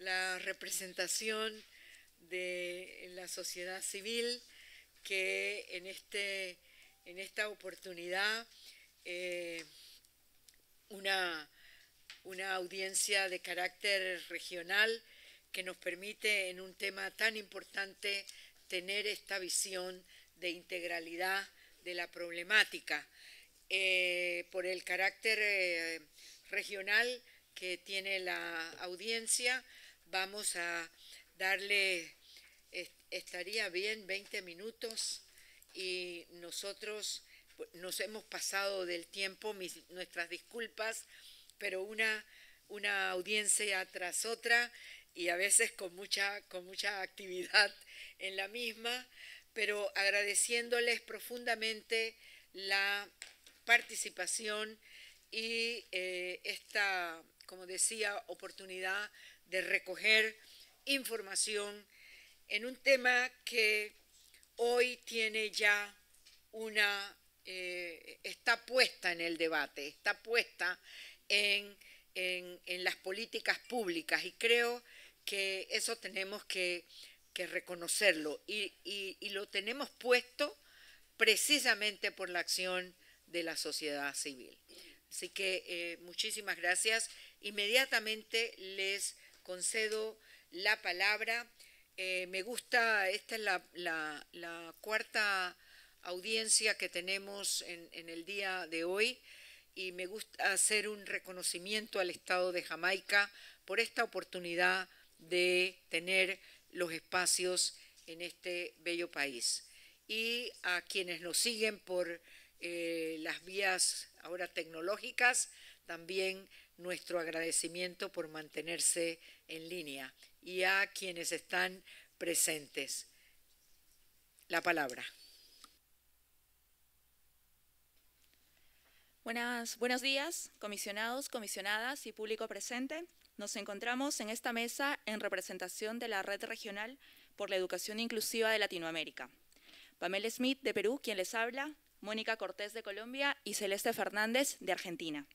la representación de la sociedad civil que en esta oportunidad una audiencia de carácter regional que nos permite en un tema tan importante tener esta visión de integralidad de la problemática. Por el carácter regional que tiene la audiencia, vamos a darle, estaría bien, 20 minutos y nosotros nos hemos pasado del tiempo, nuestras disculpas, pero una audiencia tras otra y a veces con mucha actividad en la misma, pero agradeciéndoles profundamente la participación y esta, como decía, oportunidad de recoger información en un tema que hoy tiene ya está puesta en el debate, está puesta en las políticas públicas y creo que eso tenemos que reconocerlo y lo tenemos puesto precisamente por la acción de la sociedad civil. Así que muchísimas gracias. Inmediatamente les concedo la palabra. Me gusta, esta es la cuarta audiencia que tenemos en el día de hoy y me gusta hacer un reconocimiento al Estado de Jamaica por esta oportunidad de tener los espacios en este bello país. Y a quienes nos siguen por las vías ahora tecnológicas, también nuestro agradecimiento por mantenerse en línea y a quienes están presentes. La palabra. Buenos días, comisionados, comisionadas y público presente. Nos encontramos en esta mesa en representación de la Red Regional por la Educación Inclusiva de Latinoamérica. Pamela Smith, de Perú, quien les habla, Mónica Cortés, de Colombia, y Celeste Fernández, de Argentina.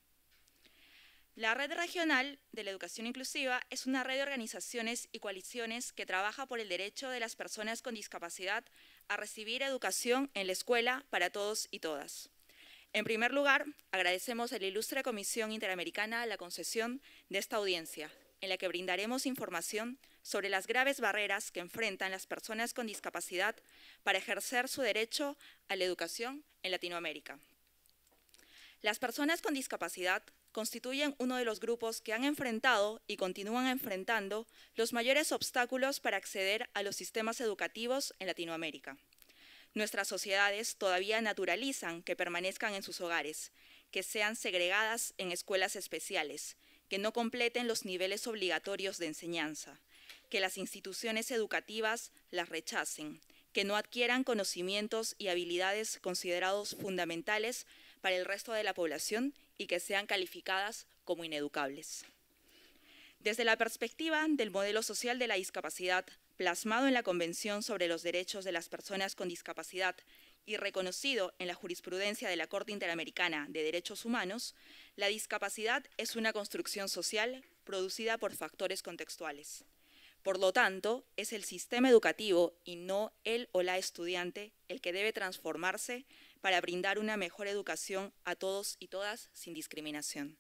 La Red Regional de la Educación Inclusiva es una red de organizaciones y coaliciones que trabaja por el derecho de las personas con discapacidad a recibir educación en la escuela para todos y todas. En primer lugar, agradecemos a la Ilustre Comisión Interamericana la concesión de esta audiencia, en la que brindaremos información sobre las graves barreras que enfrentan las personas con discapacidad para ejercer su derecho a la educación en Latinoamérica. Las personas con discapacidad constituyen uno de los grupos que han enfrentado y continúan enfrentando los mayores obstáculos para acceder a los sistemas educativos en Latinoamérica. Nuestras sociedades todavía naturalizan que permanezcan en sus hogares, que sean segregadas en escuelas especiales, que no completen los niveles obligatorios de enseñanza, que las instituciones educativas las rechacen, que no adquieran conocimientos y habilidades considerados fundamentales para el resto de la población y que sean calificadas como ineducables. Desde la perspectiva del modelo social de la discapacidad, plasmado en la Convención sobre los Derechos de las Personas con Discapacidad y reconocido en la jurisprudencia de la Corte Interamericana de Derechos Humanos, la discapacidad es una construcción social producida por factores contextuales. Por lo tanto, es el sistema educativo y no el o la estudiante el que debe transformarse para brindar una mejor educación a todos y todas sin discriminación.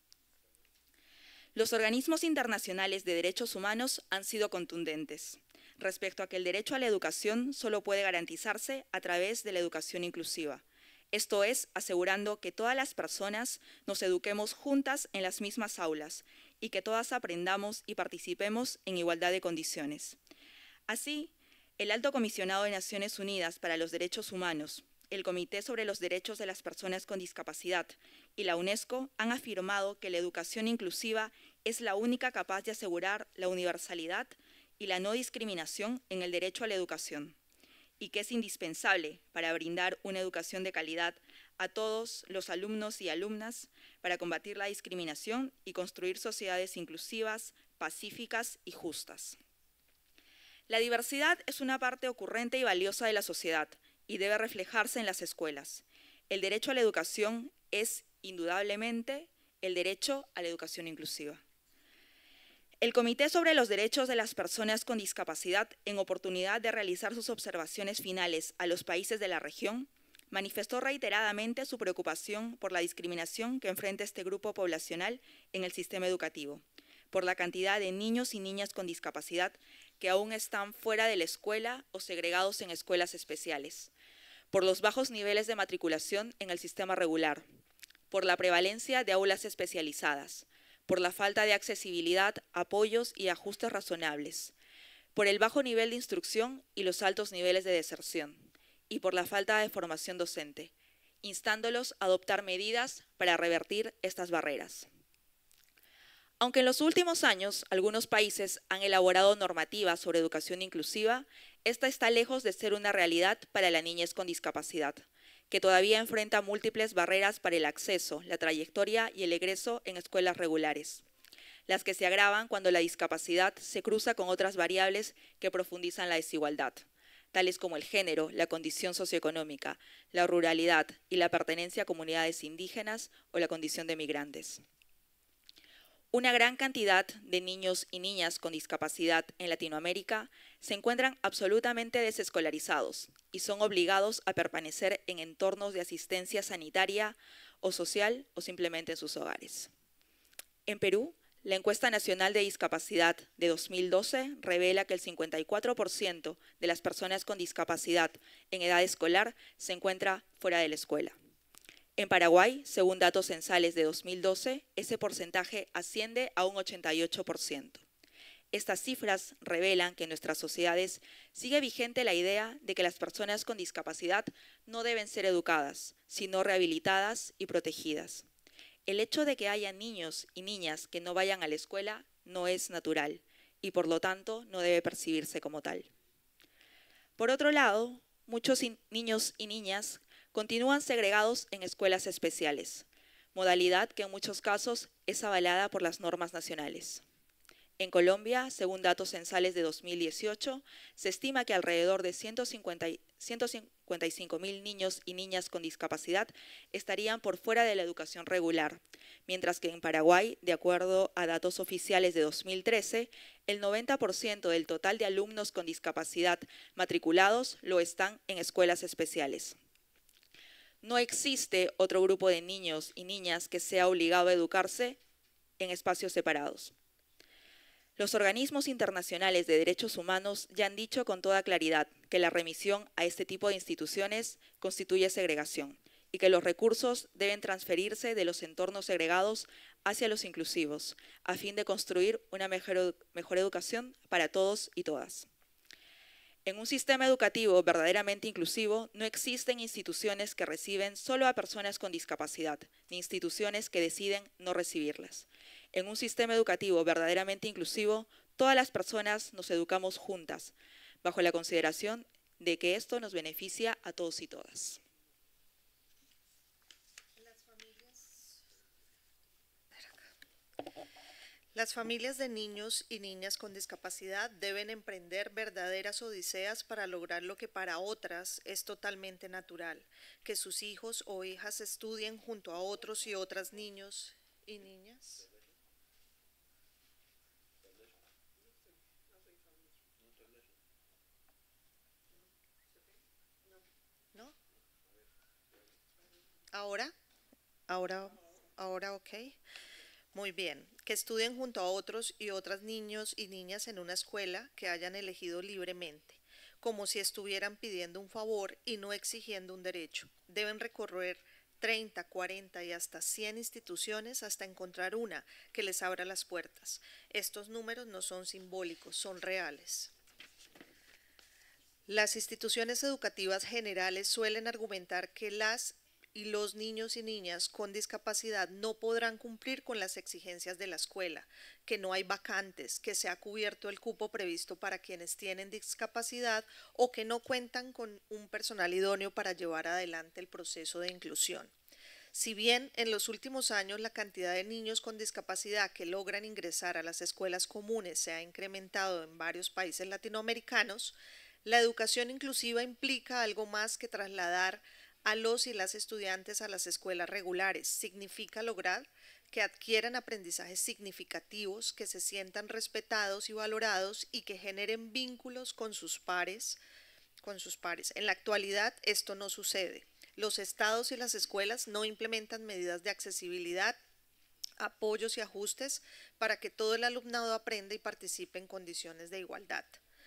Los organismos internacionales de derechos humanos han sido contundentes respecto a que el derecho a la educación solo puede garantizarse a través de la educación inclusiva. Esto es, asegurando que todas las personas nos eduquemos juntas en las mismas aulas y que todas aprendamos y participemos en igualdad de condiciones. Así, el Alto Comisionado de Naciones Unidas para los Derechos Humanos, el Comité sobre los Derechos de las Personas con Discapacidad y la UNESCO han afirmado que la educación inclusiva es la única capaz de asegurar la universalidad y la no discriminación en el derecho a la educación, y que es indispensable para brindar una educación de calidad a todos los alumnos y alumnas para combatir la discriminación y construir sociedades inclusivas, pacíficas y justas. La diversidad es una parte ocurrente y valiosa de la sociedad y debe reflejarse en las escuelas. El derecho a la educación es indudablemente el derecho a la educación inclusiva. El Comité sobre los Derechos de las Personas con Discapacidad, en oportunidad de realizar sus observaciones finales a los países de la región, manifestó reiteradamente su preocupación por la discriminación que enfrenta este grupo poblacional en el sistema educativo, por la cantidad de niños y niñas con discapacidad que aún están fuera de la escuela o segregados en escuelas especiales, por los bajos niveles de matriculación en el sistema regular, por la prevalencia de aulas especializadas, por la falta de accesibilidad, apoyos y ajustes razonables, por el bajo nivel de instrucción y los altos niveles de deserción, y por la falta de formación docente, instándolos a adoptar medidas para revertir estas barreras. Aunque en los últimos años algunos países han elaborado normativas sobre educación inclusiva, esta está lejos de ser una realidad para la niñez con discapacidad, que todavía enfrenta múltiples barreras para el acceso, la trayectoria y el egreso en escuelas regulares, las que se agravan cuando la discapacidad se cruza con otras variables que profundizan la desigualdad, tales como el género, la condición socioeconómica, la ruralidad y la pertenencia a comunidades indígenas o la condición de migrantes. Una gran cantidad de niños y niñas con discapacidad en Latinoamérica se encuentran absolutamente desescolarizados y son obligados a permanecer en entornos de asistencia sanitaria o social o simplemente en sus hogares. En Perú, la encuesta nacional de discapacidad de 2012 revela que el 54% de las personas con discapacidad en edad escolar se encuentra fuera de la escuela. En Paraguay, según datos censales de 2012, ese porcentaje asciende a un 88%. Estas cifras revelan que en nuestras sociedades sigue vigente la idea de que las personas con discapacidad no deben ser educadas, sino rehabilitadas y protegidas. El hecho de que haya niños y niñas que no vayan a la escuela no es natural y por lo tanto no debe percibirse como tal. Por otro lado, muchos niños y niñas continúan segregados en escuelas especiales, modalidad que en muchos casos es avalada por las normas nacionales. En Colombia, según datos censales de 2018, se estima que alrededor de 155.000 niños y niñas con discapacidad estarían por fuera de la educación regular, mientras que en Paraguay, de acuerdo a datos oficiales de 2013, el 90% del total de alumnos con discapacidad matriculados lo están en escuelas especiales. No existe otro grupo de niños y niñas que sea obligado a educarse en espacios separados. Los organismos internacionales de derechos humanos ya han dicho con toda claridad que la remisión a este tipo de instituciones constituye segregación y que los recursos deben transferirse de los entornos segregados hacia los inclusivos, a fin de construir una mejor educación para todos y todas. En un sistema educativo verdaderamente inclusivo, no existen instituciones que reciben solo a personas con discapacidad, ni instituciones que deciden no recibirlas. En un sistema educativo verdaderamente inclusivo, todas las personas nos educamos juntas, bajo la consideración de que esto nos beneficia a todos y todas. Las familias de niños y niñas con discapacidad deben emprender verdaderas odiseas para lograr lo que para otras es totalmente natural, que sus hijos o hijas estudien junto a otros y otras niños y niñas. ¿No? Ahora, ok. Muy bien, que estudien junto a otros y otras niños y niñas en una escuela que hayan elegido libremente, como si estuvieran pidiendo un favor y no exigiendo un derecho. Deben recorrer 30, 40 y hasta 100 instituciones hasta encontrar una que les abra las puertas. Estos números no son simbólicos, son reales. Las instituciones educativas generales suelen argumentar que las y los niños y niñas con discapacidad no podrán cumplir con las exigencias de la escuela, que no hay vacantes, que se ha cubierto el cupo previsto para quienes tienen discapacidad o que no cuentan con un personal idóneo para llevar adelante el proceso de inclusión. Si bien en los últimos años la cantidad de niños con discapacidad que logran ingresar a las escuelas comunes se ha incrementado en varios países latinoamericanos, la educación inclusiva implica algo más que trasladar a los y las estudiantes a las escuelas regulares. Significa lograr que adquieran aprendizajes significativos, que se sientan respetados y valorados y que generen vínculos con sus pares. En la actualidad esto no sucede. Los estados y las escuelas no implementan medidas de accesibilidad, apoyos y ajustes para que todo el alumnado aprenda y participe en condiciones de igualdad.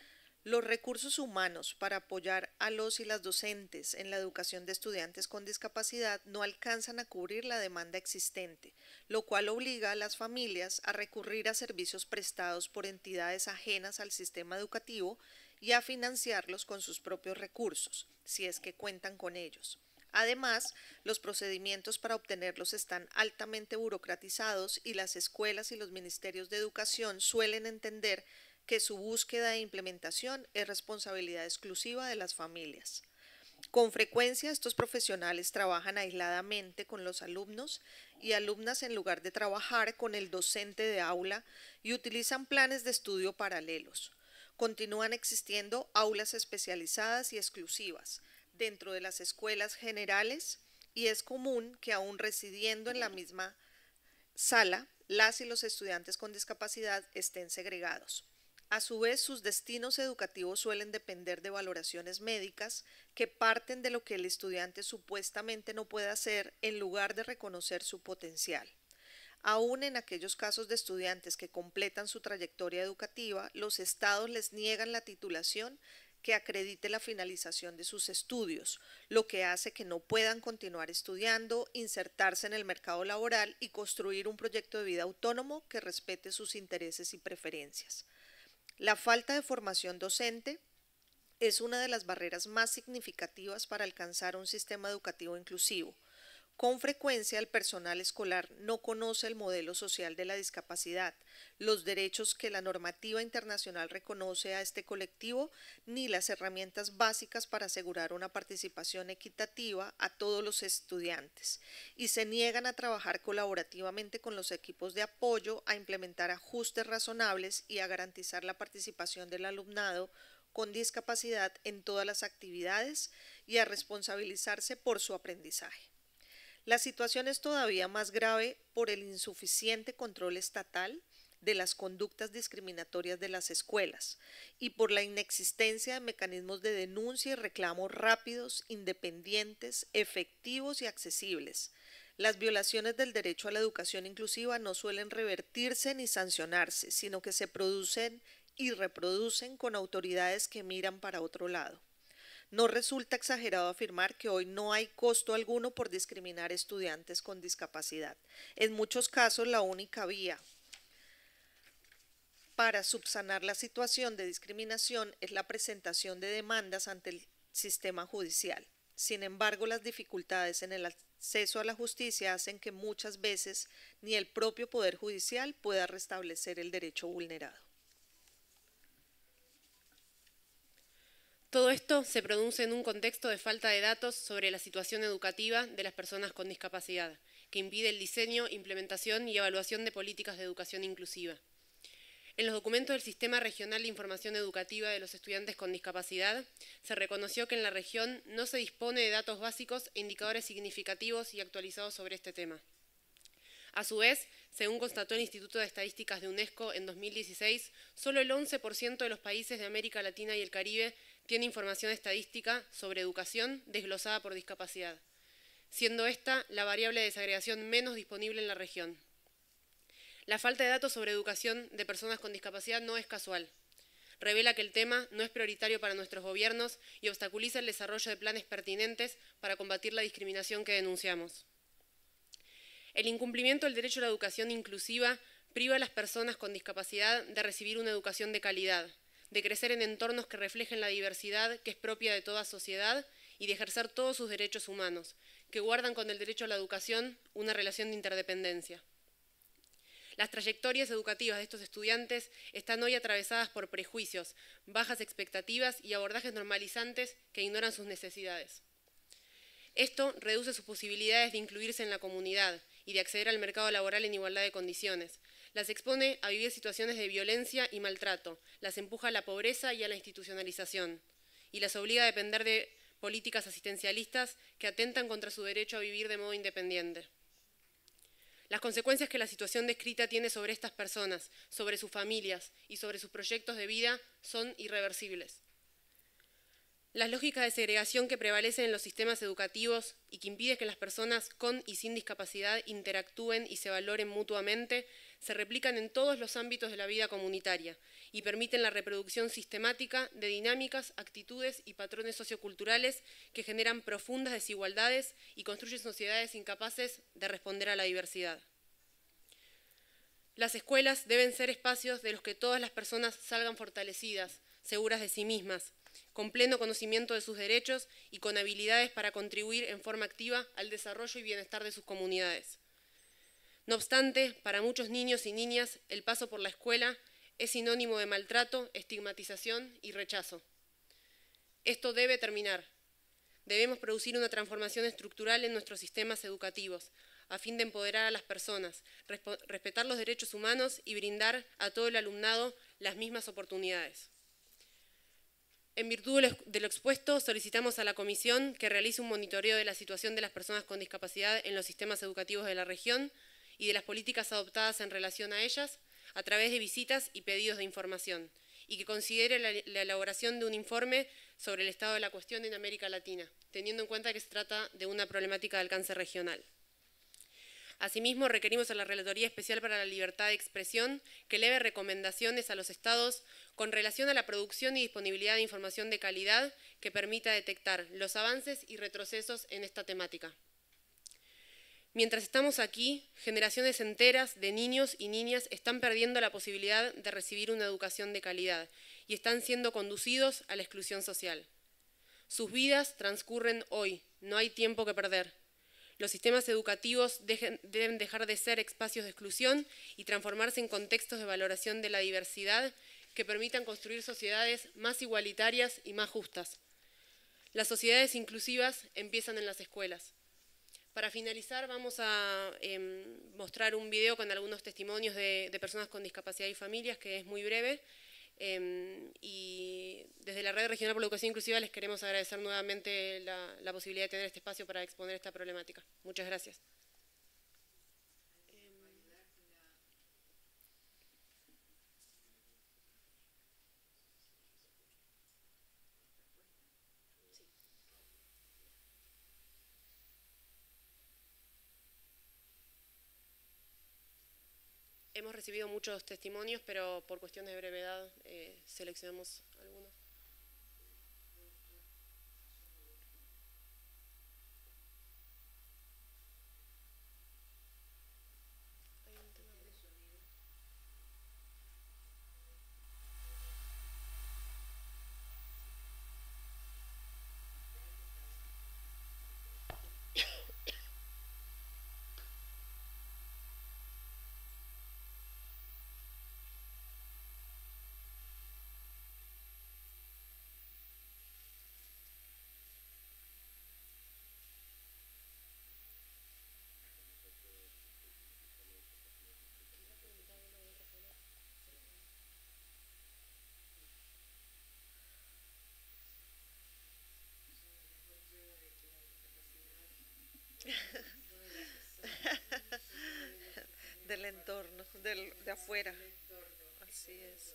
Los recursos humanos para apoyar a los y las docentes en la educación de estudiantes con discapacidad no alcanzan a cubrir la demanda existente, lo cual obliga a las familias a recurrir a servicios prestados por entidades ajenas al sistema educativo y a financiarlos con sus propios recursos, si es que cuentan con ellos. Además, los procedimientos para obtenerlos están altamente burocratizados y las escuelas y los ministerios de educación suelen entender que su búsqueda e implementación es responsabilidad exclusiva de las familias. Con frecuencia, estos profesionales trabajan aisladamente con los alumnos y alumnas en lugar de trabajar con el docente de aula y utilizan planes de estudio paralelos. Continúan existiendo aulas especializadas y exclusivas dentro de las escuelas generales y es común que aún residiendo en la misma sala, las y los estudiantes con discapacidad estén segregados. A su vez, sus destinos educativos suelen depender de valoraciones médicas que parten de lo que el estudiante supuestamente no puede hacer en lugar de reconocer su potencial. Aún en aquellos casos de estudiantes que completan su trayectoria educativa, los estados les niegan la titulación que acredite la finalización de sus estudios, lo que hace que no puedan continuar estudiando, insertarse en el mercado laboral y construir un proyecto de vida autónomo que respete sus intereses y preferencias. La falta de formación docente es una de las barreras más significativas para alcanzar un sistema educativo inclusivo. Con frecuencia, el personal escolar no conoce el modelo social de la discapacidad, los derechos que la normativa internacional reconoce a este colectivo, ni las herramientas básicas para asegurar una participación equitativa a todos los estudiantes, y se niegan a trabajar colaborativamente con los equipos de apoyo, a implementar ajustes razonables y a garantizar la participación del alumnado con discapacidad en todas las actividades y a responsabilizarse por su aprendizaje. La situación es todavía más grave por el insuficiente control estatal de las conductas discriminatorias de las escuelas y por la inexistencia de mecanismos de denuncia y reclamo rápidos, independientes, efectivos y accesibles. Las violaciones del derecho a la educación inclusiva no suelen revertirse ni sancionarse, sino que se producen y reproducen con autoridades que miran para otro lado. No resulta exagerado afirmar que hoy no hay costo alguno por discriminar a estudiantes con discapacidad. En muchos casos, la única vía para subsanar la situación de discriminación es la presentación de demandas ante el sistema judicial. Sin embargo, las dificultades en el acceso a la justicia hacen que muchas veces ni el propio Poder Judicial pueda restablecer el derecho vulnerado. Todo esto se produce en un contexto de falta de datos sobre la situación educativa de las personas con discapacidad, que impide el diseño, implementación y evaluación de políticas de educación inclusiva. En los documentos del Sistema Regional de Información Educativa de los Estudiantes con Discapacidad, se reconoció que en la región no se dispone de datos básicos e indicadores significativos y actualizados sobre este tema. A su vez, según constató el Instituto de Estadísticas de UNESCO en 2016, solo el 11% de los países de América Latina y el Caribe tiene información estadística sobre educación desglosada por discapacidad, siendo esta la variable de desagregación menos disponible en la región. La falta de datos sobre educación de personas con discapacidad no es casual. Revela que el tema no es prioritario para nuestros gobiernos y obstaculiza el desarrollo de planes pertinentes para combatir la discriminación que denunciamos. El incumplimiento del derecho a la educación inclusiva priva a las personas con discapacidad de recibir una educación de calidad, de crecer en entornos que reflejen la diversidad que es propia de toda sociedad y de ejercer todos sus derechos humanos, que guardan con el derecho a la educación una relación de interdependencia. Las trayectorias educativas de estos estudiantes están hoy atravesadas por prejuicios, bajas expectativas y abordajes normalizantes que ignoran sus necesidades. Esto reduce sus posibilidades de incluirse en la comunidad y de acceder al mercado laboral en igualdad de condiciones. Las expone a vivir situaciones de violencia y maltrato, las empuja a la pobreza y a la institucionalización, y las obliga a depender de políticas asistencialistas que atentan contra su derecho a vivir de modo independiente. Las consecuencias que la situación descrita tiene sobre estas personas, sobre sus familias y sobre sus proyectos de vida son irreversibles. Las lógicas de segregación que prevalecen en los sistemas educativos y que impiden que las personas con y sin discapacidad interactúen y se valoren mutuamente, se replican en todos los ámbitos de la vida comunitaria y permiten la reproducción sistemática de dinámicas, actitudes y patrones socioculturales que generan profundas desigualdades y construyen sociedades incapaces de responder a la diversidad. Las escuelas deben ser espacios de los que todas las personas salgan fortalecidas, seguras de sí mismas, con pleno conocimiento de sus derechos y con habilidades para contribuir en forma activa al desarrollo y bienestar de sus comunidades. No obstante, para muchos niños y niñas, el paso por la escuela es sinónimo de maltrato, estigmatización y rechazo. Esto debe terminar. Debemos producir una transformación estructural en nuestros sistemas educativos, a fin de empoderar a las personas, respetar los derechos humanos y brindar a todo el alumnado las mismas oportunidades. En virtud de lo expuesto, solicitamos a la Comisión que realice un monitoreo de la situación de las personas con discapacidad en los sistemas educativos de la región y de las políticas adoptadas en relación a ellas, a través de visitas y pedidos de información, y que considere la elaboración de un informe sobre el estado de la cuestión en América Latina, teniendo en cuenta que se trata de una problemática de alcance regional. Asimismo, requerimos a la Relatoría Especial para la Libertad de Expresión que eleve recomendaciones a los Estados con relación a la producción y disponibilidad de información de calidad que permita detectar los avances y retrocesos en esta temática. Mientras estamos aquí, generaciones enteras de niños y niñas están perdiendo la posibilidad de recibir una educación de calidad y están siendo conducidos a la exclusión social. Sus vidas transcurren hoy, no hay tiempo que perder. Los sistemas educativos deben dejar de ser espacios de exclusión y transformarse en contextos de valoración de la diversidad que permitan construir sociedades más igualitarias y más justas. Las sociedades inclusivas empiezan en las escuelas. Para finalizar, vamos a mostrar un video con algunos testimonios de personas con discapacidad y familias, que es muy breve. Y desde la Red Regional por la Educación Inclusiva les queremos agradecer nuevamente la posibilidad de tener este espacio para exponer esta problemática. Muchas gracias. Hemos recibido muchos testimonios, pero por cuestiones de brevedad seleccionamos algunos. Del entorno, de afuera. Así es.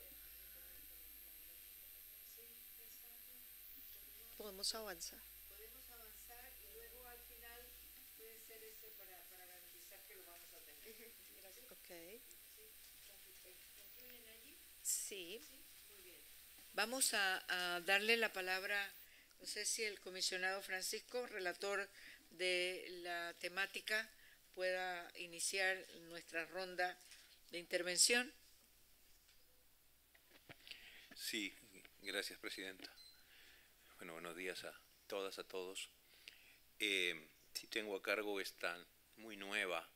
Podemos avanzar. Podemos avanzar y luego al final puede ser ese para garantizar que lo vamos a tener. Gracias. Ok. ¿Concluyen allí? Sí. Muy bien. Vamos a darle la palabra, no sé si el comisionado Francisco, relator de la temática, pueda iniciar nuestra ronda de intervención. Sí, gracias, Presidenta. Bueno, buenos días a todas, a todos. Sí tengo a cargo esta muy nueva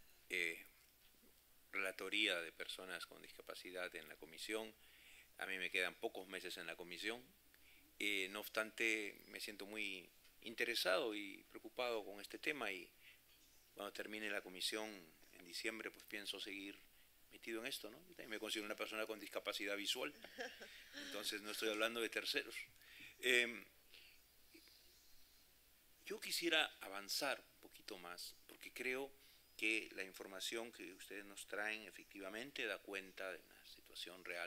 relatoría de personas con discapacidad en la comisión. A mí me quedan pocos meses en la comisión. No obstante, me siento muy interesado y preocupado con este tema, y cuando termine la comisión en diciembre, pues pienso seguir metido en esto, ¿no? Yo también me considero una persona con discapacidad visual, entonces no estoy hablando de terceros. Yo quisiera avanzar un poquito más, porque creo que la información que ustedes nos traen efectivamente da cuenta de una situación real.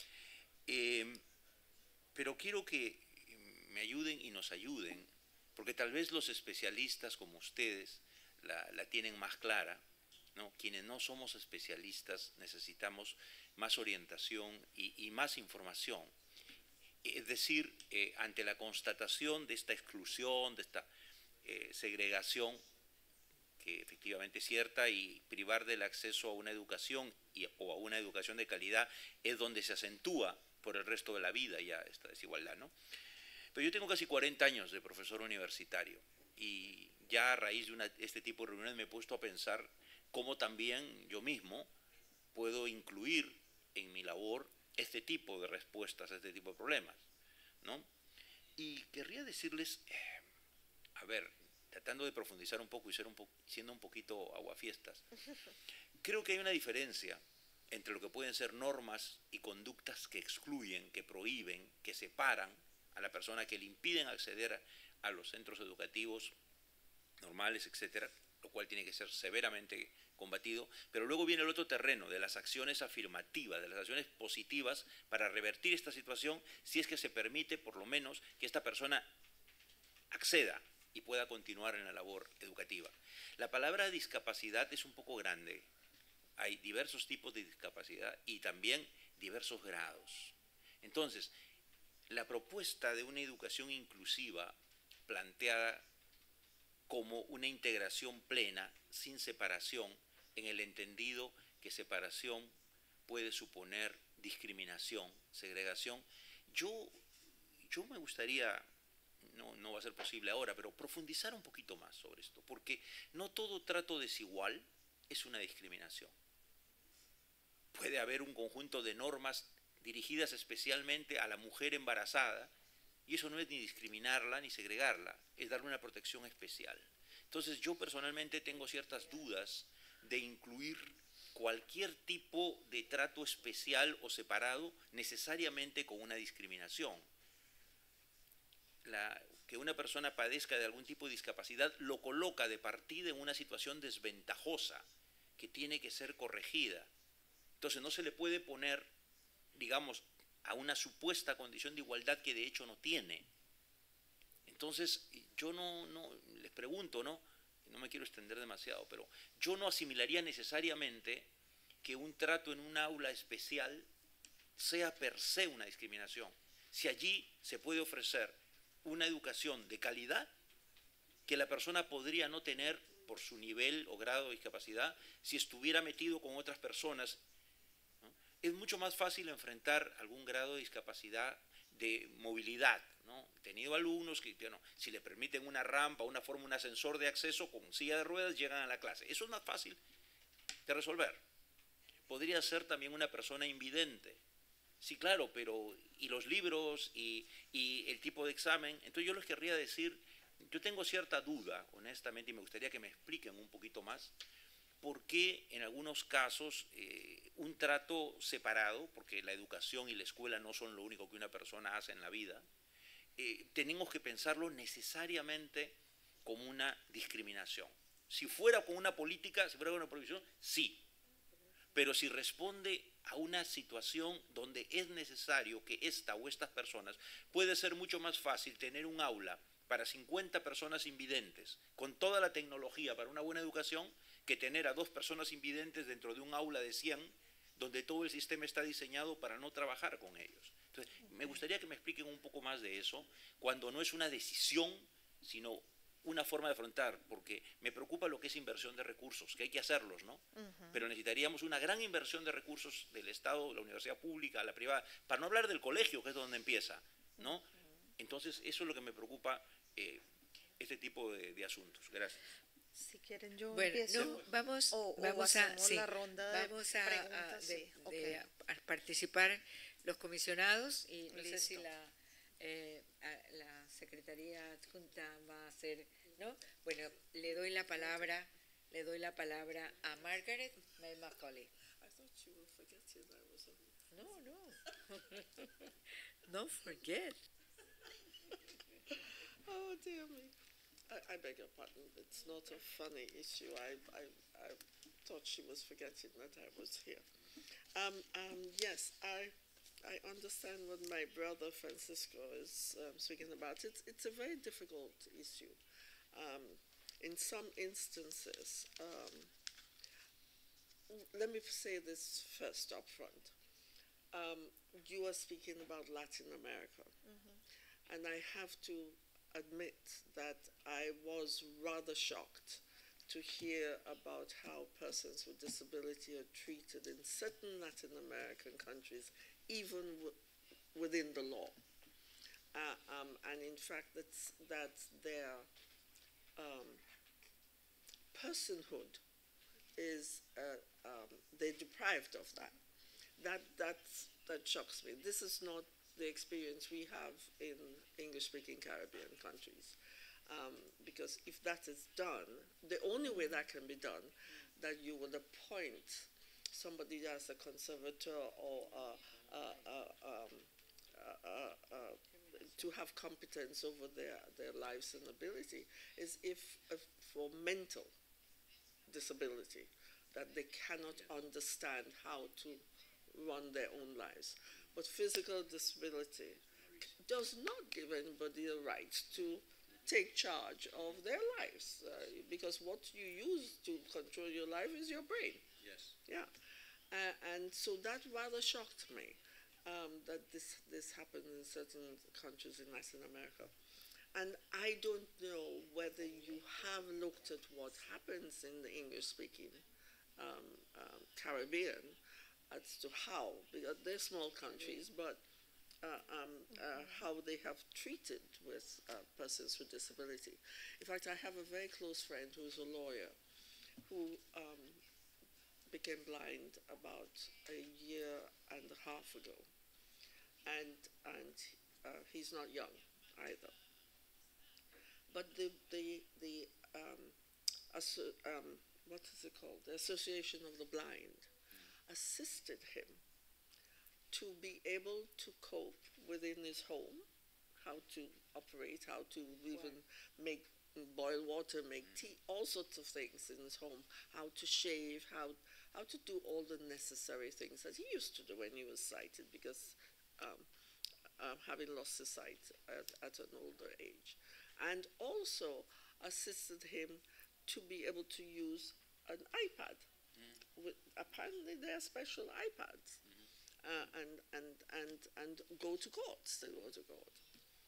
Pero quiero que me ayuden y nos ayuden, porque tal vez los especialistas como ustedes la tienen más clara, ¿no? Quienes no somos especialistas necesitamos más orientación y más información. Es decir, ante la constatación de esta exclusión, de esta segregación, que efectivamente es cierta, y privar del acceso a una educación o a una educación de calidad es donde se acentúa por el resto de la vida ya esta desigualdad, ¿no? Pero yo tengo casi 40 años de profesor universitario y ya a raíz de este tipo de reuniones me he puesto a pensar cómo también yo mismo puedo incluir en mi labor este tipo de respuestas a este tipo de problemas, ¿no? Y querría decirles, a ver, tratando de profundizar un poco y siendo un poquito aguafiestas, creo que hay una diferencia entre lo que pueden ser normas y conductas que excluyen, que prohíben, que separan a la persona, que le impiden acceder a los centros educativos normales, etcétera, lo cual tiene que ser severamente combatido, pero luego viene el otro terreno de las acciones afirmativas, de las acciones positivas para revertir esta situación, si es que se permite por lo menos que esta persona acceda y pueda continuar en la labor educativa. La palabra discapacidad es un poco grande. Hay diversos tipos de discapacidad y también diversos grados. Entonces, la propuesta de una educación inclusiva planteada como una integración plena, sin separación, en el entendido que separación puede suponer discriminación, segregación. Yo me gustaría, no va a ser posible ahora, pero profundizar un poquito más sobre esto, porque no todo trato desigual es una discriminación. Puede haber un conjunto de normas dirigidas especialmente a la mujer embarazada, y eso no es ni discriminarla ni segregarla, es darle una protección especial. Entonces yo personalmente tengo ciertas dudas de incluir cualquier tipo de trato especial o separado necesariamente con una discriminación. Que una persona padezca de algún tipo de discapacidad lo coloca de partida en una situación desventajosa que tiene que ser corregida. Entonces no se le puede poner, digamos, a una supuesta condición de igualdad que de hecho no tiene. Entonces, yo les pregunto, no me quiero extender demasiado, pero yo no asimilaría necesariamente que un trato en un aula especial sea per se una discriminación. Si allí se puede ofrecer una educación de calidad que la persona podría no tener por su nivel o grado de discapacidad si estuviera metido con otras personas, ¿no? Es mucho más fácil enfrentar algún grado de discapacidad de movilidad, ¿no? He tenido alumnos que, bueno, si le permiten una rampa, una forma, un ascensor de acceso con silla de ruedas, llegan a la clase. Eso es más fácil de resolver. Podría ser también una persona invidente. Sí, claro, pero ¿y los libros y el tipo de examen? Entonces yo les querría decir, yo tengo cierta duda, honestamente, y me gustaría que me expliquen un poquito más por qué en algunos casos un trato separado, porque la educación y la escuela no son lo único que una persona hace en la vida, tenemos que pensarlo necesariamente como una discriminación. Si fuera con una política, si fuera con una prohibición, sí. Pero si responde a una situación donde es necesario que esta o estas personas, puede ser mucho más fácil tener un aula para 50 personas invidentes, con toda la tecnología para una buena educación, que tener a 2 personas invidentes dentro de un aula de 100, donde todo el sistema está diseñado para no trabajar con ellos. Entonces, me gustaría que me expliquen un poco más de eso, cuando no es una decisión, sino una forma de afrontar, porque me preocupa lo que es inversión de recursos, que hay que hacerlos, ¿no? Pero necesitaríamos una gran inversión de recursos del Estado, la universidad pública, la privada, para no hablar del colegio, que es donde empieza, ¿no? Entonces, eso es lo que me preocupa, este tipo de asuntos. Gracias. Si quieren yo Bueno, empiezo. no, vamos hacemos sí, la ronda de vamos preguntas. a participar los comisionados y no sé si Listo. la Secretaría Adjunta va a hacer, ¿no? Bueno, le doy la palabra a Margaret Macaulay. No forget. Oh, dear me. I beg your pardon. It's not a funny issue. I thought she was forgetting that I was here. Yes, I understand what my brother Francisco is speaking about. It's a very difficult issue. In some instances, let me say this first up front. You are speaking about Latin America, and I have to admit that I was rather shocked to hear about how persons with disability are treated in certain Latin American countries, even within the law. And in fact, that their personhood is, they're deprived of that. That shocks me. This is not the experience we have in English-speaking Caribbean countries. Because if that is done, the only way that can be done, that you would appoint somebody as a conservator or to have competence over their lives and ability, is if for mental disability, that they cannot understand how to run their own lives. But physical disability does not give anybody a right to take charge of their lives, because what you use to control your life is your brain. Yes. Yeah. And so that rather shocked me, that this happened in certain countries in Latin America. And I don't know whether you have looked at what happens in the English-speaking Caribbean as to how, because they're small countries, but how they have treated with persons with disability. In fact, I have a very close friend who's a lawyer who became blind about a year and a half ago, and he's not young either. But what is it called? The Association of the Blind assisted him to be able to cope within his home, how to operate, how to even boil water, make tea, all sorts of things in his home, how to shave, how to do all the necessary things that he used to do when he was sighted, because having lost his sight at an older age. And also assisted him to be able to use an iPad. Apparently there are special iPads. And go to court, still go to court.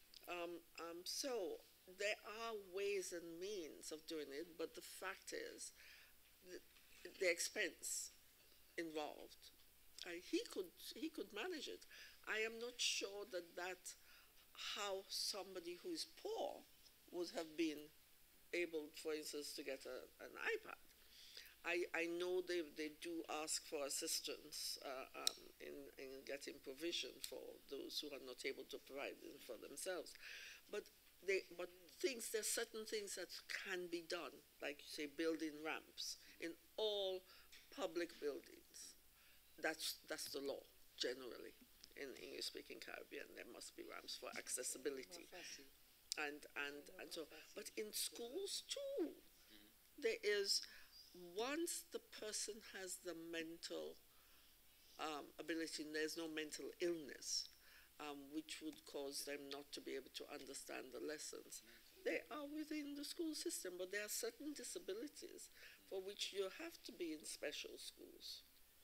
So there are ways and means of doing it, but the fact is the expense involved. He could manage it. I am not sure that how somebody who is poor would have been able, for instance, to get an iPad. I know they do ask for assistance in getting provision for those who are not able to provide it for themselves. But there's certain things that can be done, like you say, building ramps in all public buildings. That's the law generally in English-speaking Caribbean. There must be ramps for accessibility, and so. But in schools too, there is. Once the person has the mental ability, and there's no mental illness, which would cause them not to be able to understand the lessons, they are within the school system. But there are certain disabilities for which you have to be in special schools.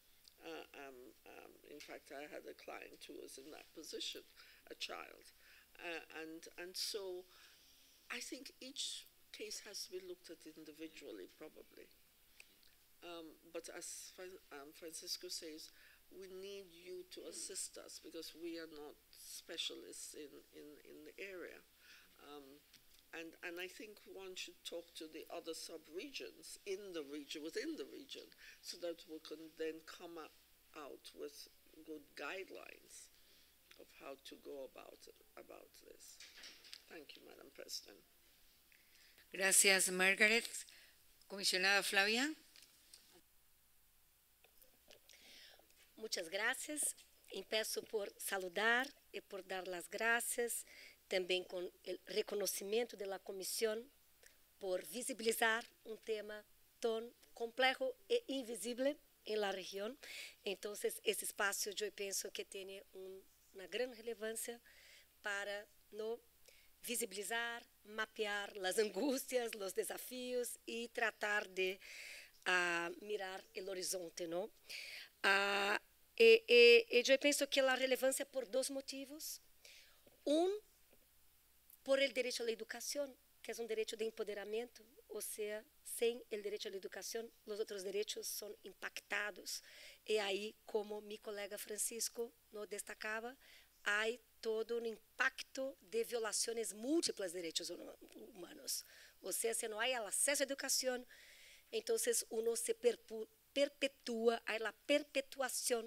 In fact, I had a client who was in that position, a child. And so I think each case has to be looked at individually, probably. But as Francisco says, we need you to assist us because we are not specialists in the area. And I think one should talk to the other sub-regions within the region, so that we can then come out with good guidelines of how to go about this. Thank you, Madam President. Gracias, Margaret. Comisionada Flavia. Muchas gracias. Empiezo por saludar y por dar las gracias, también con el reconocimiento de la Comisión por visibilizar un tema tan complejo e invisible en la región. Entonces, ese espacio yo pienso que tiene una gran relevancia para no visibilizar, mapear las angustias, los desafíos y tratar de mirar el horizonte, ¿no? Yo pienso que la relevancia por dos motivos. Por el derecho a la educación, que es un derecho de empoderamiento, o sea, sin el derecho a la educación, los otros derechos son impactados. Y ahí, como mi colega Francisco nos destacaba, hay todo un impacto de violaciones múltiples de derechos humanos. O sea, si no hay el acceso a educación, entonces uno se perpetúa, hay la perpetuación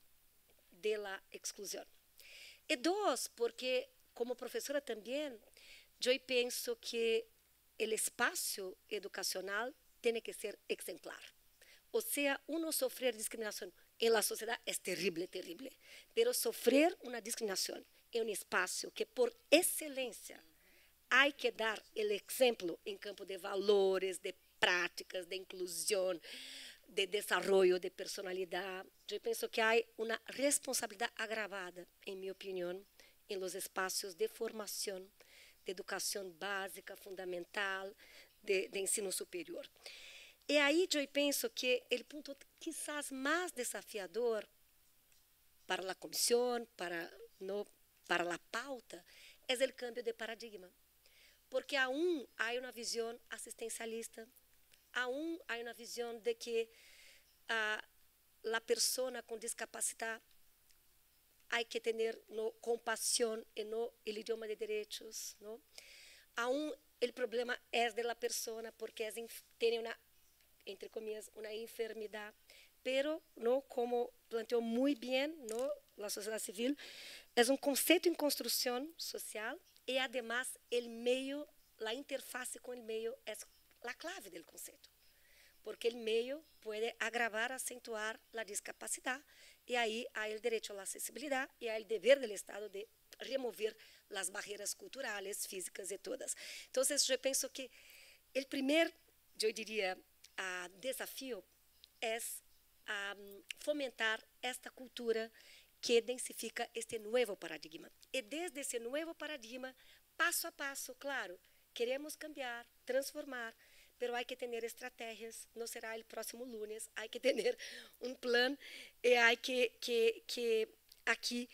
de la exclusión. Y dos, porque como profesora también, yo pienso que el espacio educacional tiene que ser exemplar. O sea, uno sufrir discriminación en la sociedad es terrible, terrible. Pero sufrir una discriminación en un espacio que por excelencia hay que dar el ejemplo en campo de valores, de prácticas, de inclusión, de desarrollo, de personalidad. Yo pienso que hay una responsabilidad agravada, en mi opinión, en los espacios de formación, de educación básica, fundamental, de ensino superior. Y ahí yo pienso que el punto quizás más desafiador para la comisión, para la pauta, es el cambio de paradigma. Porque aún hay una visión asistencialista, aún hay una visión de que la persona con discapacidad hay que tener compasión y no el idioma de derechos, ¿no? Aún el problema es de la persona porque tiene una, entre comillas, una enfermedad, pero no, como planteó muy bien, ¿no?, la sociedad civil, es un concepto en construcción social y además el medio, la interfaz con el medio es la clave del concepto, porque el medio puede agravar, acentuar la discapacidad. Y ahí hay el derecho a la accesibilidad y hay el deber del Estado de remover las barreras culturales, físicas y todas. Entonces, yo pienso que el primer, yo diría, desafío es fomentar esta cultura que densifica este nuevo paradigma. Y desde ese nuevo paradigma, paso a paso, claro, queremos cambiar, transformar, pero hay que tener estrategias, no será el próximo lunes, hay que tener un plan y hay que aquí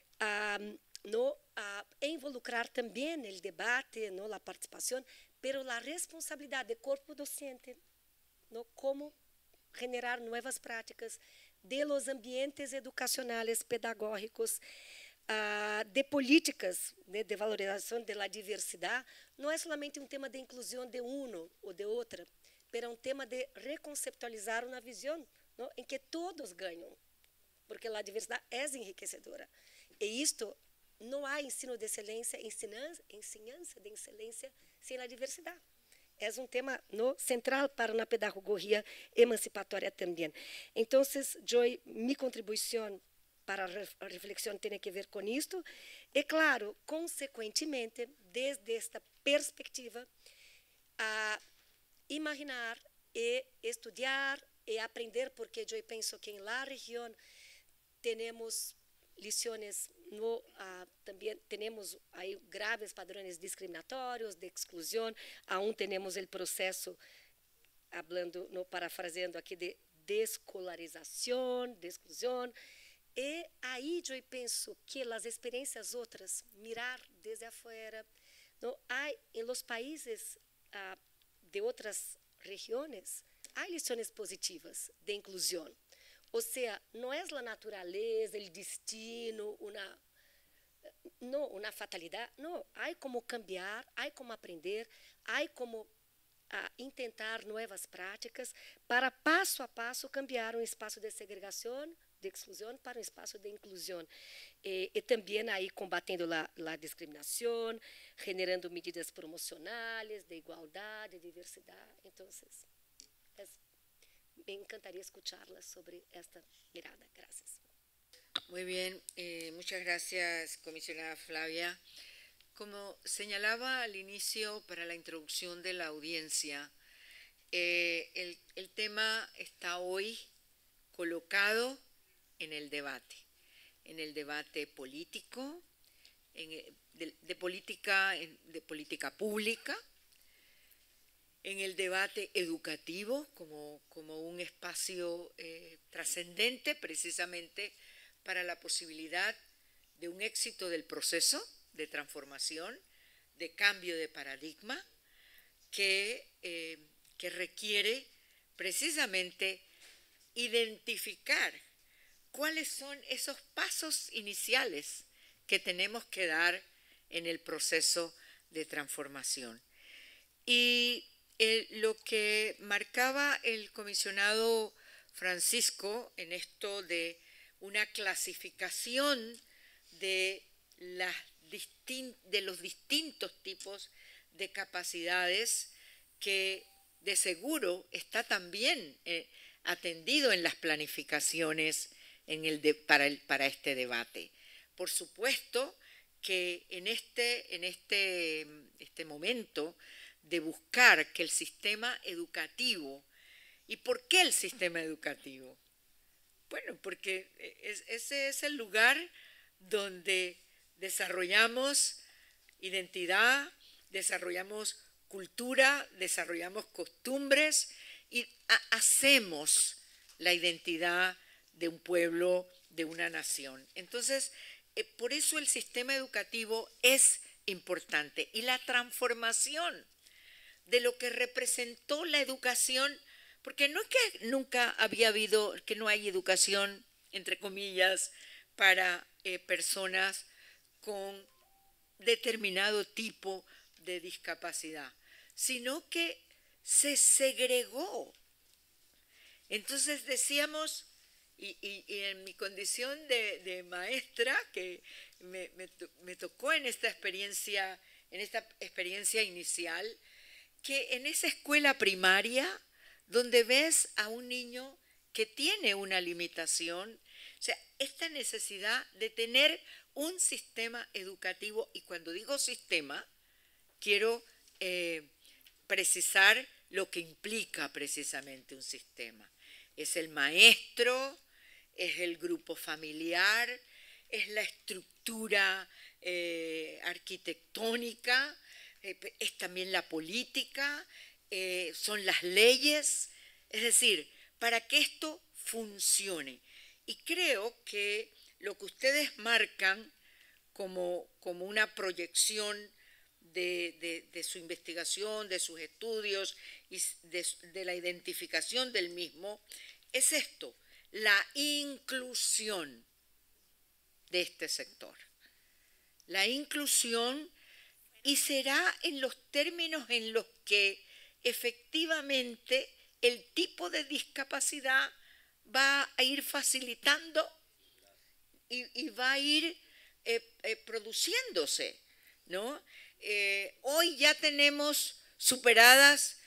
involucrar también el debate, ¿no?, la participación, pero la responsabilidad del cuerpo docente, ¿no?, cómo generar nuevas prácticas, de los ambientes educacionales, pedagógicos, de políticas, né, de valorização da diversidade, não é somente um tema de inclusão de um ou de outra, mas é um tema de reconceptualizar uma visão, não, em que todos ganham, porque a diversidade é enriquecedora. E isto não há ensino de excelência, ensinança de excelência sem a diversidade. É um tema central para uma pedagogia emancipatória também. Então, minha contribuição para a reflexão tem que ver com isto. E, claro, consequentemente, desde esta perspectiva, imaginar e estudar e aprender, porque eu penso que na região temos lições, também temos aí graves padrões discriminatórios, de exclusão, aún temos o processo, parafraseando aqui, de descolarização, de exclusão. E aí eu penso que as experiências outras, mirar desde afuera, em los países de outras regiões, há lições positivas de inclusão. Ou seja, não é a natureza, o destino, uma fatalidade. Não, há como cambiar, há como aprender, há como intentar novas práticas para, passo a passo, cambiar um espaço de segregação, de exclusão, para um espaço de inclusão. E também aí combatendo a discriminação, generando medidas promocionais de igualdade, de diversidade. Então, me encantaría escucharla sobre esta mirada. Gracias. Muy bien, muchas gracias, comisionada Flavia. Como señalaba al inicio para la introducción de la audiencia, el tema está hoy colocado en el debate político, de política pública, en el debate educativo como un espacio trascendente precisamente para la posibilidad de un éxito del proceso de transformación, de cambio de paradigma, que requiere precisamente identificar cuáles son esos pasos iniciales que tenemos que dar en el proceso de transformación. Y lo que marcaba el comisionado Francisco en esto de una clasificación de los distintos tipos de capacidades que de seguro está también atendido en las planificaciones para este debate. Por supuesto que en este momento de buscar que el sistema educativo, ¿y por qué el sistema educativo? Bueno, porque ese es el lugar donde desarrollamos identidad, desarrollamos cultura, desarrollamos costumbres y hacemos la identidad de un pueblo, de una nación. Entonces, por eso el sistema educativo es importante y la transformación de lo que representó la educación, porque no es que nunca había habido, que no hay educación, entre comillas, para personas con determinado tipo de discapacidad, sino que se segregó. Entonces decíamos, y en mi condición de maestra, que me tocó en esta experiencia inicial, que en esa escuela primaria, donde ves a un niño que tiene una limitación, o sea, esta necesidad de tener un sistema educativo, y cuando digo sistema, quiero precisar lo que implica precisamente un sistema. Es el maestro, es el grupo familiar, es la estructura arquitectónica, es también la política, son las leyes, es decir, para que esto funcione. Y creo que lo que ustedes marcan como una proyección de su investigación, de sus estudios y de la identificación del mismo, es esto, la inclusión de este sector. La inclusión, y será en los términos en los que efectivamente el tipo de discapacidad va a ir facilitando y va a ir produciéndose, ¿no? Hoy ya tenemos superadas,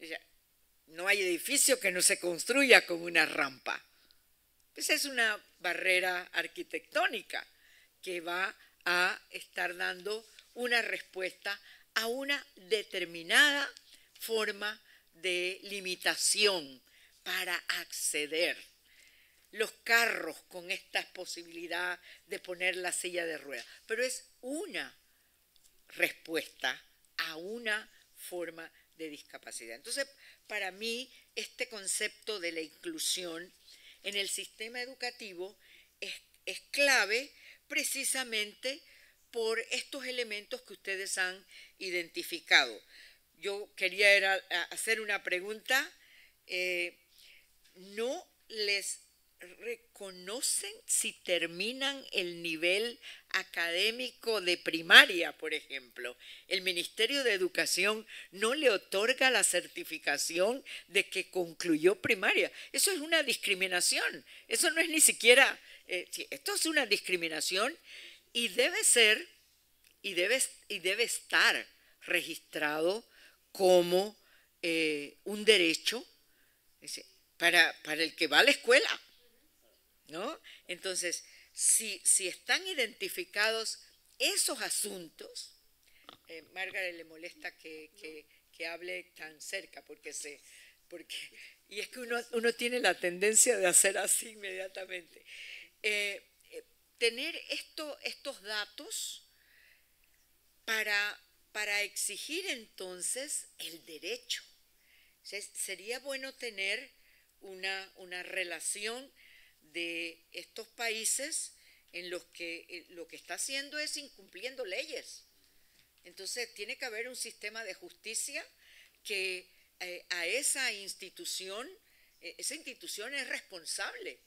no hay edificio que no se construya con una rampa. Esa es una barrera arquitectónica que va a estar dando una respuesta a una determinada forma de limitación para acceder. Los carros con esta posibilidad de poner la silla de ruedas, pero es una respuesta a una forma de discapacidad. Entonces, para mí, este concepto de la inclusión en el sistema educativo es clave precisamente por estos elementos que ustedes han identificado. Yo quería hacer una pregunta. ¿No les reconocen si terminan el nivel académico de primaria, por ejemplo? El Ministerio de Educación no le otorga la certificación de que concluyó primaria. Eso es una discriminación. Eso no es ni siquiera... esto es una discriminación y debe ser y debe estar registrado como un derecho para el que va a la escuela, ¿no? Entonces, si están identificados esos asuntos, Margaret le molesta que hable tan cerca, y es que uno tiene la tendencia de hacer así inmediatamente. Tener estos datos para exigir entonces el derecho. O sea, sería bueno tener una relación de estos países en los que lo que está haciendo es incumpliendo leyes. Entonces tiene que haber un sistema de justicia que a esa institución es responsable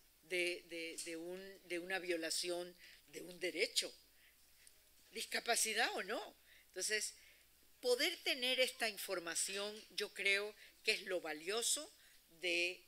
de una violación de un derecho, discapacidad o no. Entonces, poder tener esta información, yo creo que es lo valioso de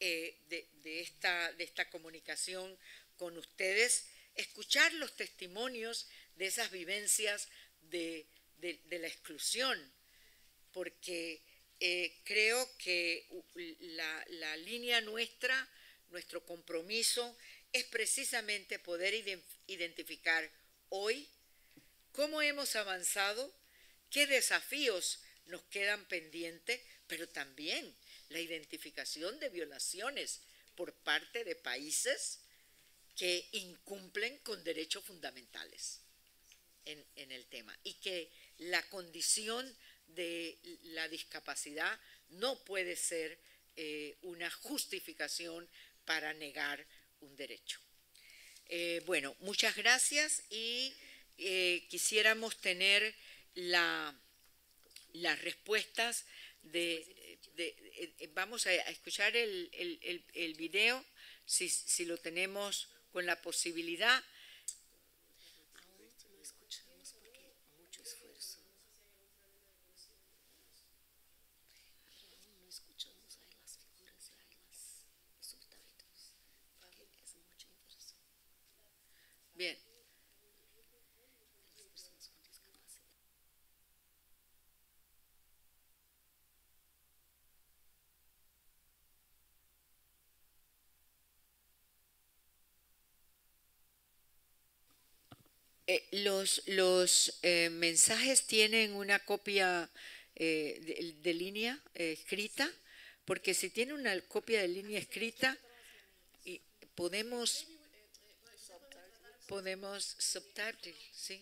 esta comunicación con ustedes, escuchar los testimonios de esas vivencias de la exclusión, porque creo que la línea nuestro compromiso es precisamente poder identificar hoy cómo hemos avanzado, qué desafíos nos quedan pendientes, pero también la identificación de violaciones por parte de países que incumplen con derechos fundamentales en el tema, y que la condición de la discapacidad no puede ser una justificación para negar un derecho. Bueno, muchas gracias, y quisiéramos tener las respuestas vamos a escuchar el video, si lo tenemos con la posibilidad. Aún no escuchamos porque mucho esfuerzo. Aún no escuchamos a las figuras y a los resultados, porque es mucha información. Bien. Las personas con discapacidad. Los mensajes tienen una copia de línea escrita, porque si tiene una copia de línea escrita, podemos subtitle, ¿sí?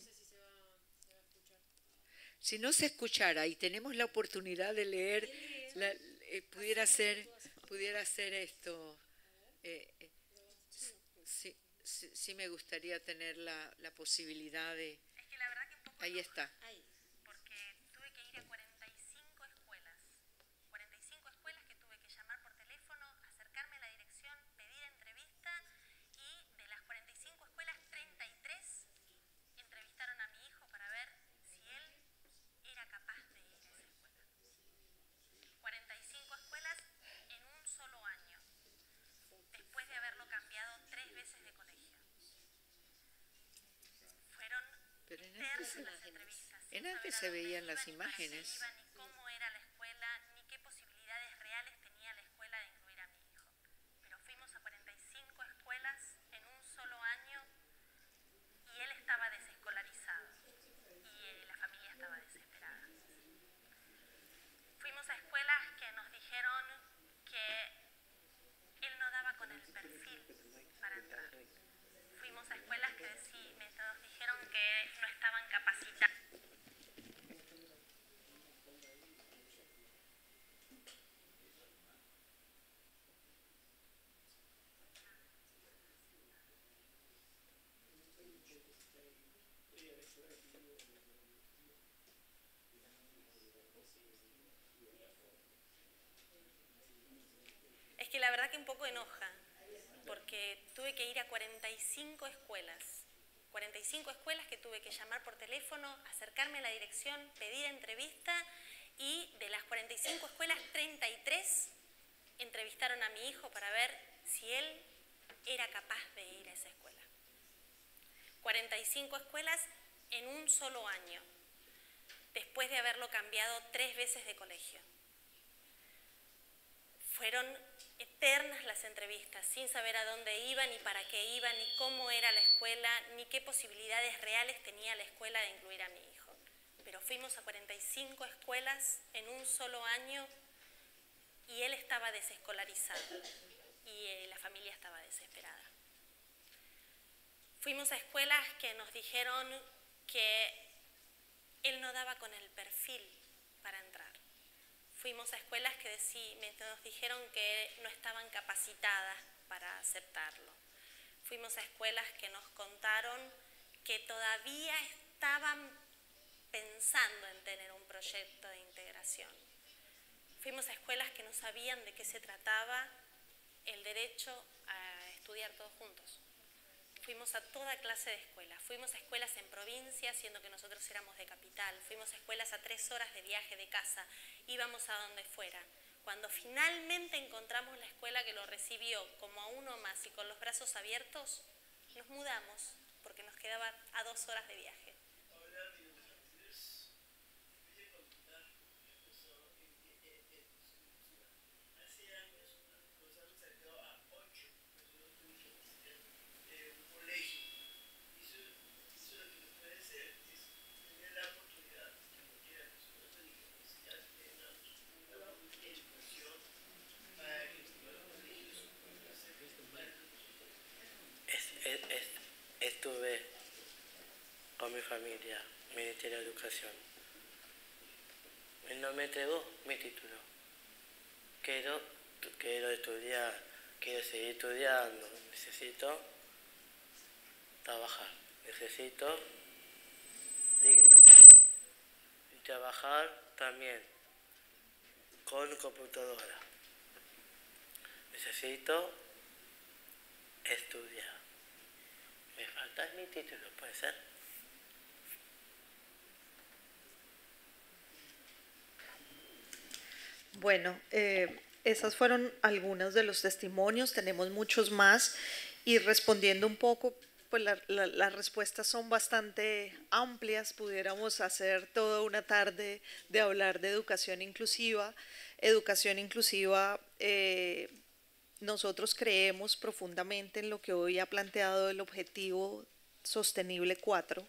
Si no se escuchara y tenemos la oportunidad de leer, pudiera ser esto. Sí me gustaría tener la posibilidad de... Es que la verdad que un poco ahí está. Porque tuve que ir a 45 escuelas. 45 escuelas que tuve que llamar por teléfono, acercarme a la dirección, pedir entrevista, y de las 45 escuelas, 33 entrevistaron a mi hijo para ver si él era capaz de ir a esa escuela. 45 escuelas en un solo año, después de haberlo cambiado 3 veces de colegio. Fueron Pero eternas las entrevistas. en antes se veían las imágenes. Ni cómo era la escuela, ni qué posibilidades reales tenía la escuela de incluir a mi hijo. Pero fuimos a 45 escuelas en un solo año y él estaba desescolarizado y la familia estaba desesperada. Fuimos a escuelas que nos dijeron que él no daba con el perfil para entrar. Fuimos a escuelas que nos dijeron que no estaban capacitados. Es que la verdad que un poco enoja, porque tuve que ir a 45 escuelas. 45 escuelas que tuve que llamar por teléfono, acercarme a la dirección, pedir entrevista, y de las 45 escuelas, 33 entrevistaron a mi hijo para ver si él era capaz de ir a esa escuela. 45 escuelas en un solo año, después de haberlo cambiado 3 veces de colegio. Fueron eternas las entrevistas, sin saber a dónde iba, ni para qué iba, ni cómo era la escuela, ni qué posibilidades reales tenía la escuela de incluir a mi hijo. pero fuimos a 45 escuelas en un solo año y él estaba desescolarizado y la familia estaba desesperada. Fuimos a escuelas que nos dijeron que él no daba con el perfil para entrar. Fuimos a escuelas que nos dijeron que no estaban capacitadas para aceptarlo. Fuimos a escuelas que nos contaron que todavía estaban pensando en tener un proyecto de integración. Fuimos a escuelas que no sabían de qué se trataba el derecho a estudiar todos juntos. Fuimos a toda clase de escuelas. Fuimos a escuelas en provincia, siendo que nosotros éramos de capital. Fuimos a escuelas a 3 horas de viaje de casa. Íbamos a donde fuera. Cuando finalmente encontramos la escuela que lo recibió como a uno más y con los brazos abiertos, nos mudamos porque nos quedaba a 2 horas de viaje. Estuve con mi familia, Ministerio de Educación. Él no me entregó mi título. Quiero estudiar, quiero seguir estudiando, necesito trabajar, necesito digno. Y trabajar también con computadora. Necesito estudiar. Me falta mi título, ¿puede ser? Bueno, esas fueron algunos de los testimonios, tenemos muchos más y respondiendo un poco, pues las respuestas son bastante amplias, pudiéramos hacer toda una tarde de hablar de educación inclusiva. Educación inclusiva, nosotros creemos profundamente en lo que hoy ha planteado el objetivo sostenible 4,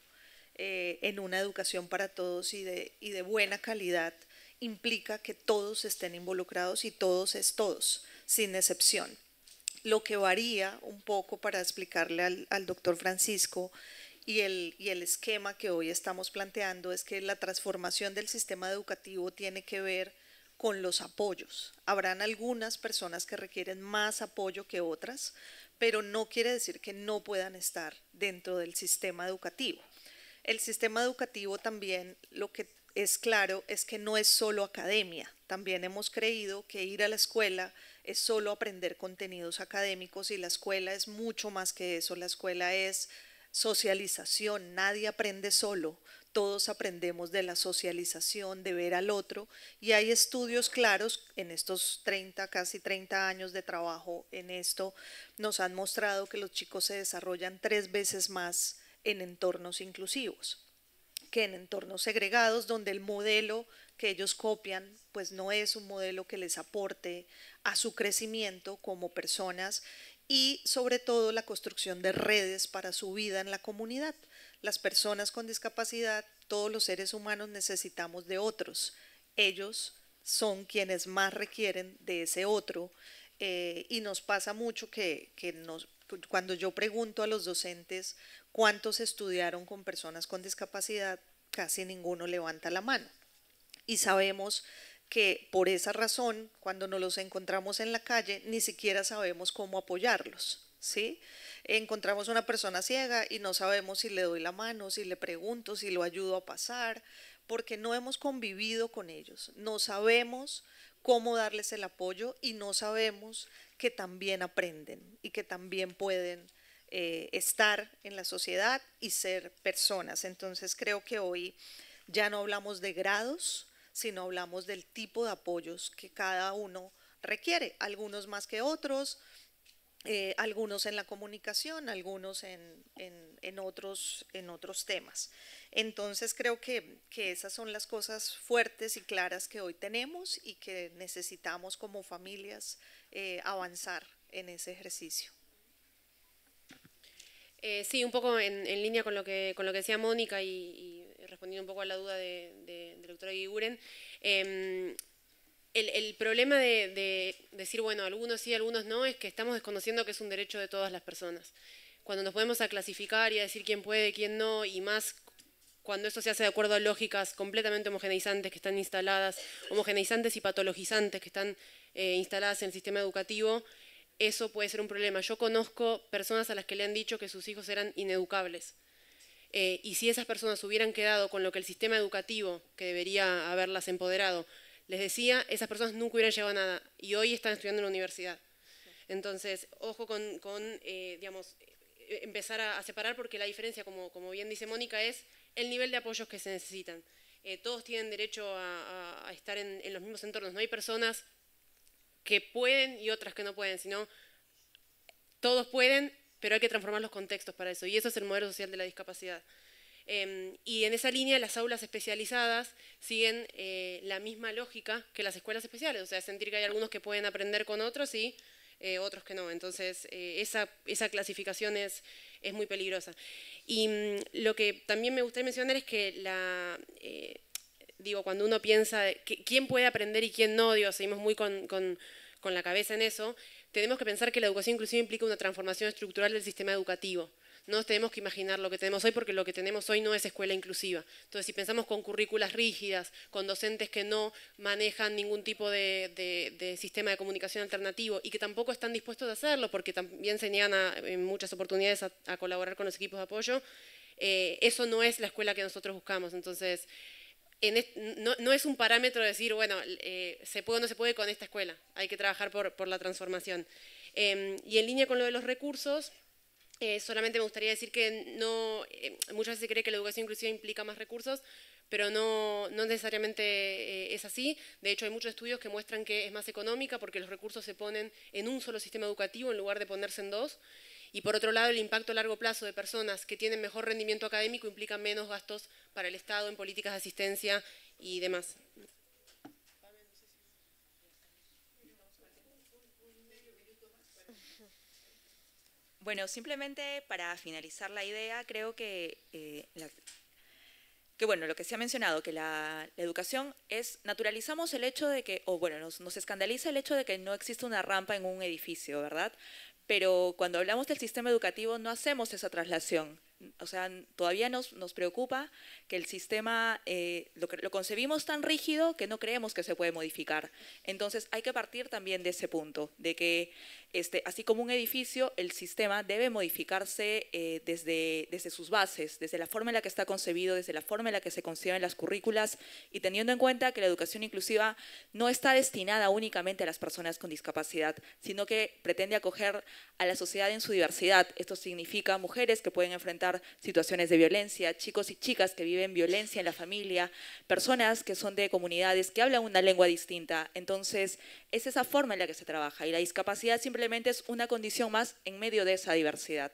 en una educación para todos y de buena calidad. Implica que todos estén involucrados y todos es todos, sin excepción. Lo que varía un poco para explicarle al doctor Francisco y el esquema que hoy estamos planteando es que la transformación del sistema educativo tiene que ver con los apoyos. Habrán algunas personas que requieren más apoyo que otras, pero no quiere decir que no puedan estar dentro del sistema educativo. El sistema educativo también lo que es claro es que no es solo academia. También hemos creído que ir a la escuela es solo aprender contenidos académicos y la escuela es mucho más que eso. La escuela es socialización, nadie aprende solo. Todos aprendemos de la socialización, de ver al otro, y hay estudios claros en estos casi 30 años de trabajo en esto, nos han mostrado que los chicos se desarrollan 3 veces más en entornos inclusivos que en entornos segregados, donde el modelo que ellos copian pues no es un modelo que les aporte a su crecimiento como personas y sobre todo la construcción de redes para su vida en la comunidad. Las personas con discapacidad, todos los seres humanos necesitamos de otros. Ellos son quienes más requieren de ese otro y nos pasa mucho que cuando yo pregunto a los docentes cuántos estudiaron con personas con discapacidad, casi ninguno levanta la mano. Y sabemos que por esa razón, cuando nos los encontramos en la calle, ni siquiera sabemos cómo apoyarlos, ¿sí? Encontramos una persona ciega y no sabemos si le doy la mano, si le pregunto, si lo ayudo a pasar, porque no hemos convivido con ellos, no sabemos cómo darles el apoyo y no sabemos que también aprenden y que también pueden estar en la sociedad y ser personas. Entonces creo que hoy ya no hablamos de grados, sino hablamos del tipo de apoyos que cada uno requiere, algunos más que otros, algunos en la comunicación, algunos en otros temas. Entonces creo que esas son las cosas fuertes y claras que hoy tenemos y que necesitamos como familias avanzar en ese ejercicio. Sí, un poco en línea con lo que decía Mónica y respondiendo un poco a la duda de la doctora Eguiguren, el problema de decir, bueno, algunos sí, algunos no, es que estamos desconociendo que es un derecho de todas las personas. Cuando nos podemos a clasificar y a decir quién puede, quién no, y más cuando eso se hace de acuerdo a lógicas completamente homogeneizantes que están instaladas, homogeneizantes y patologizantes que están instaladas en el sistema educativo, eso puede ser un problema. Yo conozco personas a las que le han dicho que sus hijos eran ineducables. Y si esas personas hubieran quedado con lo que el sistema educativo, que debería haberlas empoderado, les decía, esas personas nunca hubieran llegado a nada y hoy están estudiando en la universidad. Entonces, ojo con digamos, empezar a separar, porque la diferencia, como bien dice Mónica, es el nivel de apoyos que se necesitan. Todos tienen derecho a estar en los mismos entornos. No hay personas que pueden y otras que no pueden, sino todos pueden, pero hay que transformar los contextos para eso. Y eso es el modelo social de la discapacidad. Y en esa línea las aulas especializadas siguen la misma lógica que las escuelas especiales, o sea, sentir que hay algunos que pueden aprender con otros y otros que no. Entonces, esa clasificación es muy peligrosa. Y lo que también me gustaría mencionar es que digo, cuando uno piensa quién puede aprender y quién no, digo, seguimos muy con la cabeza en eso, tenemos que pensar que la educación inclusiva implica una transformación estructural del sistema educativo. No nos tenemos que imaginar lo que tenemos hoy, porque lo que tenemos hoy no es escuela inclusiva. Entonces, si pensamos con currículas rígidas, con docentes que no manejan ningún tipo de sistema de comunicación alternativo y que tampoco están dispuestos a hacerlo, porque también se niegan en muchas oportunidades a colaborar con los equipos de apoyo, eso no es la escuela que nosotros buscamos. Entonces, no es un parámetro de decir, bueno, se puede o no se puede con esta escuela, hay que trabajar por la transformación. Y en línea con lo de los recursos, solamente me gustaría decir que muchas veces se cree que la educación inclusiva implica más recursos, pero no necesariamente es así. De hecho, hay muchos estudios que muestran que es más económica porque los recursos se ponen en un solo sistema educativo en lugar de ponerse en dos. Y por otro lado, el impacto a largo plazo de personas que tienen mejor rendimiento académico implica menos gastos para el Estado en políticas de asistencia y demás. Bueno, simplemente para finalizar la idea, creo que, bueno, lo que se ha mencionado, que la educación naturalizamos el hecho de que, o bueno, nos escandaliza el hecho de que no existe una rampa en un edificio, ¿verdad? Pero cuando hablamos del sistema educativo no hacemos esa traslación. O sea, todavía nos preocupa que el sistema lo concebimos tan rígido que no creemos que se puede modificar. Entonces hay que partir también de ese punto, de que así como un edificio, el sistema debe modificarse desde sus bases, desde la forma en la que está concebido, desde la forma en la que se conciben las currículas, y teniendo en cuenta que la educación inclusiva no está destinada únicamente a las personas con discapacidad, sino que pretende acoger a la sociedad en su diversidad. Esto significa mujeres que pueden enfrentar situaciones de violencia, chicos y chicas que viven violencia en la familia, personas que son de comunidades que hablan una lengua distinta. Entonces, es esa forma en la que se trabaja, y la discapacidad simplemente es una condición más en medio de esa diversidad.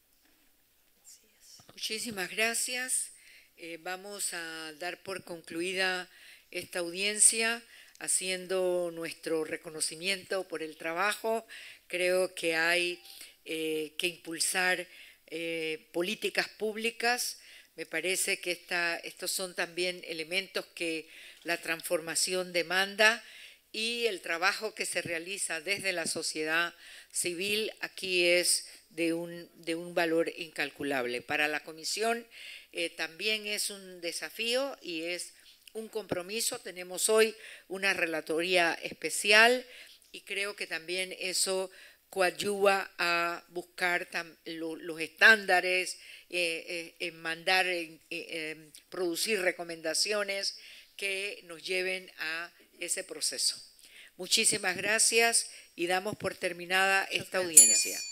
Muchísimas gracias. Vamos a dar por concluida esta audiencia haciendo nuestro reconocimiento por el trabajo. Creo que hay que impulsar políticas públicas. Me parece que estos son también elementos que la transformación demanda, y el trabajo que se realiza desde la sociedad civil aquí es de un valor incalculable. Para la Comisión también es un desafío y es un compromiso. Tenemos hoy una relatoría especial y creo que también eso coadyuva a buscar los estándares, producir recomendaciones que nos lleven a ese proceso. Muchísimas gracias y damos por terminada esta audiencia.